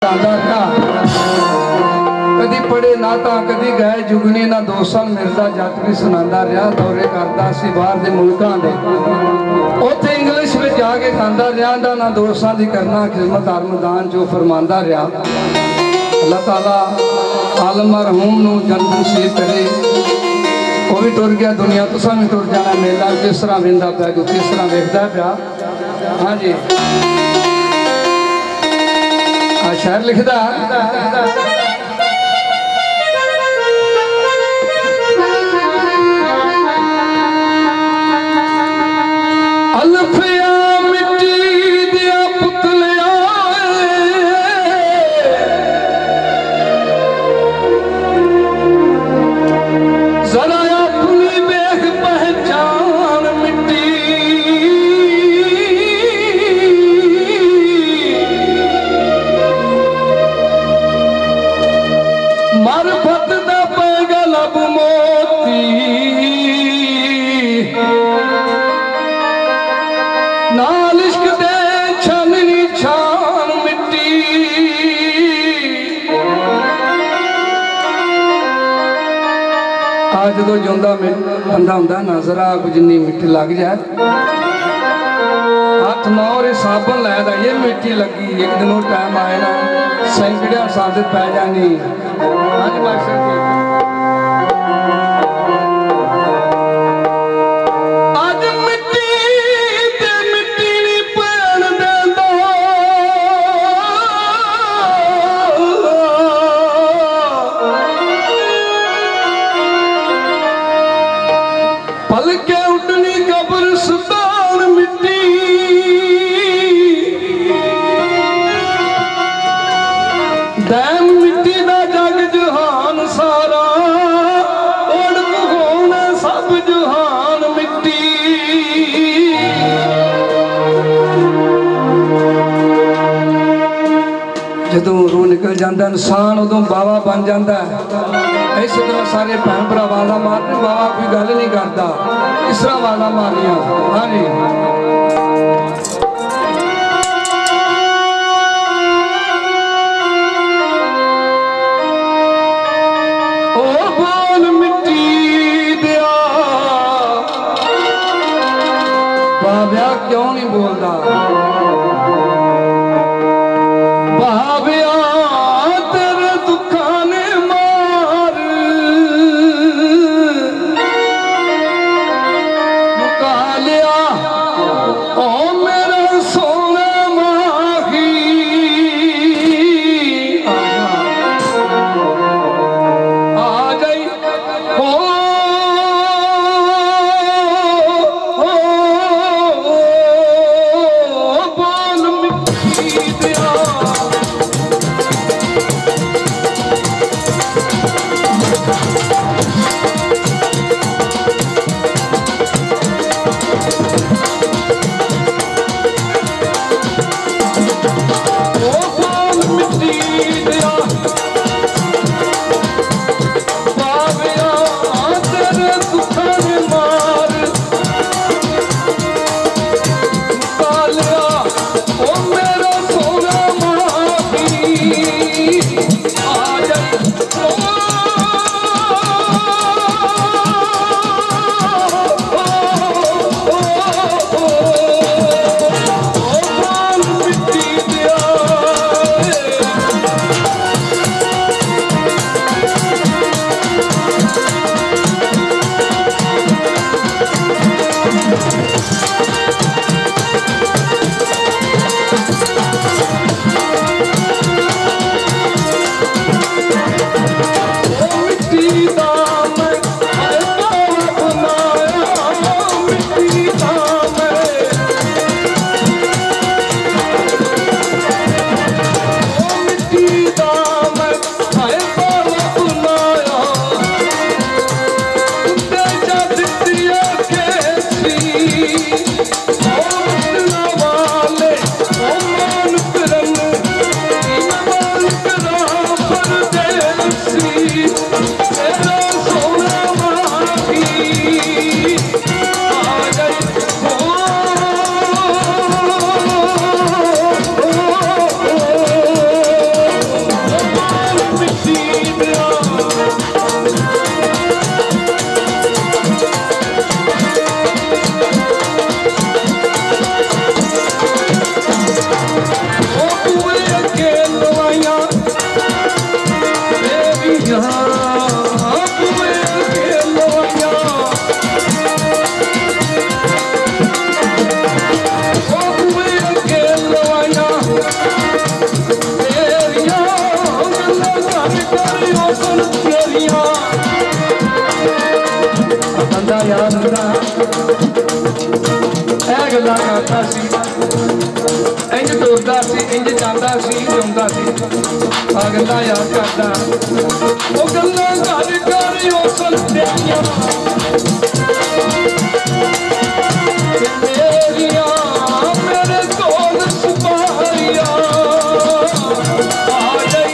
कदी पढ़े ना तो कदी गए जुगनी ना दोस्तां मिलता जट भी सुनांदा रहा। दौरे करता सी बाहर के मुल्कों के उत्थे इंग्लिश में जाके गांदा रहा। ना दोस्तां की करना खिदमत अरमदान जो फरमांदा रहा। अल्लाह ताला आलम मरहूम नूं जन्नत नसीब करे। वो भी टुर गया दुनिया, तुसां भी टुर जाना। मेला किस तरह वेंदा पिया, किस तरह वेखदा पिया। हाँ जी शायर लिखदा अल्फिया मिट्टी दिया पुतलिया जरा अपनी देख पहचान मिट्टी मारफत दा पैगा लब मोती नाल इश्क दे छाननी छान मिट्टी आज जो जिंदा बंदा होंदा ना जरा जिन्नी मिट्टी लग जाए हाथ नौ साबन लैदा ये मिट्टी लगी एक दिन वो टाइम आए ना सैंकड़िया साबित पै जानी। हाँ जी मास्टर जी आज मिट्टी ते मिट्टी नहीं पैण देंदा पलके उठनी कब्रिस्तान मिट्टी दैम मिट्टी दा जग जहान सारा ओढ़ होना सब जहान मिट्टी जदों रूह निकल जाता इंसान उदों बावा बन जाता है। इस तरह सारे भैन भरा वाला मारते बाबा कोई गल नहीं करता इस तरह वाला मारिया। हाँ जी ओ बोल मिट्टी दिया बाब्या क्यों नहीं बोलता बाब्या तेरे दुखा ने मार मुका लिया ओ मेरा सोना माही आ गई ओ बोल मिट्टी दिया बंदा याद होता गल्लां करता सी इंज तुरदा सी इंज जांदा सी जिउंदा सी आ गल्लां याद करदा ओ गल्लां कर कर ओ संतियां मेरियां मेरे कोल सुपारियां आ गई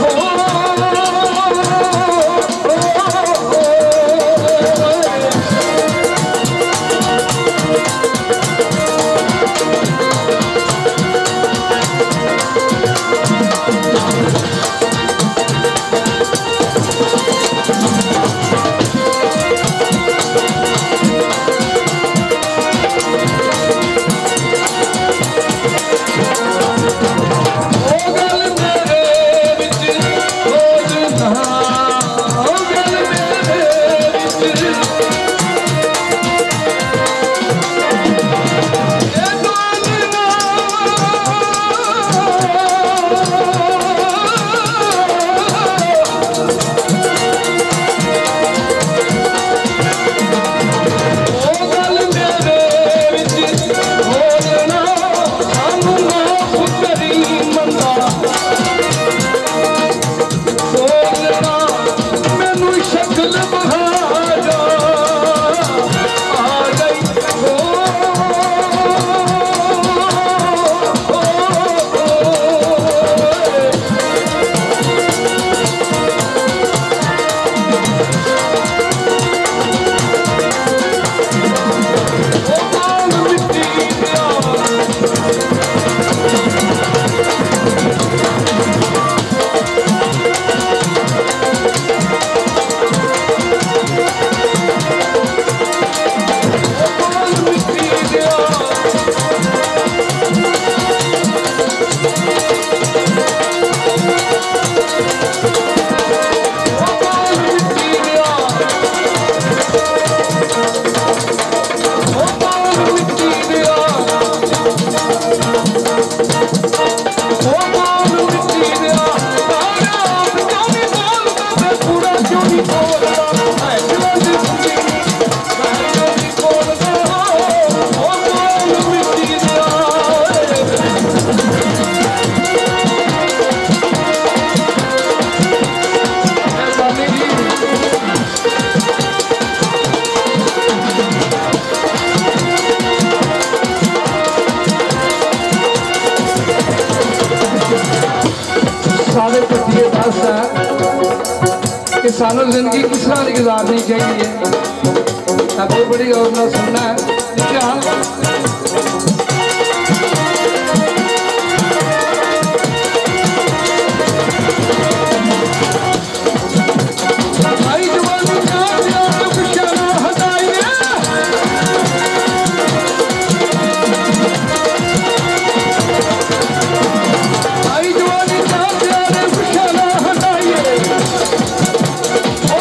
कि सानू जिंदगी किस तरह की गुजारनी चाहिए। बहुत बड़ी गौर ना सुनना है।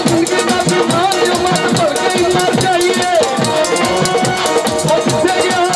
चाहिए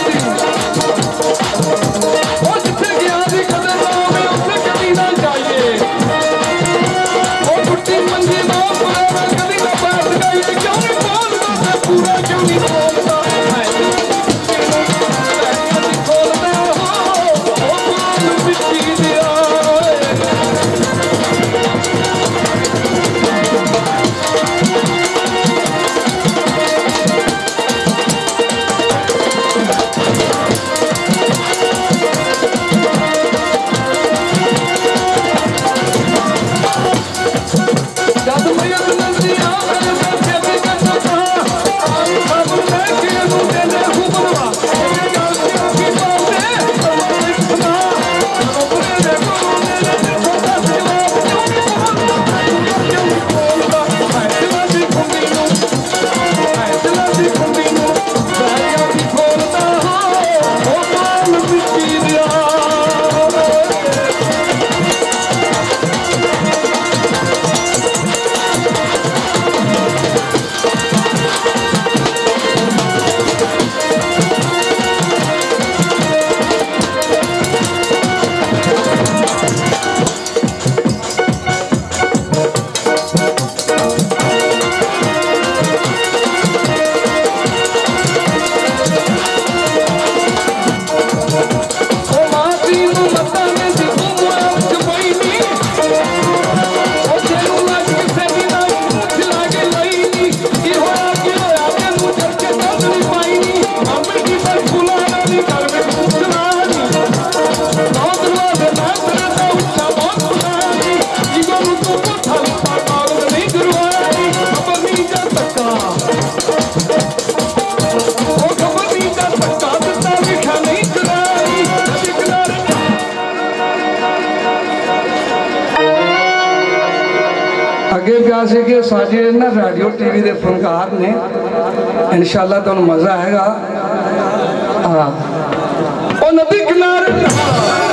अगे पिया से कि साडे ना रेडियो टीवी के फनकार ने इंशाल्लाह तुहानू मजा आएगा। हाँ, ओ नदी किनारे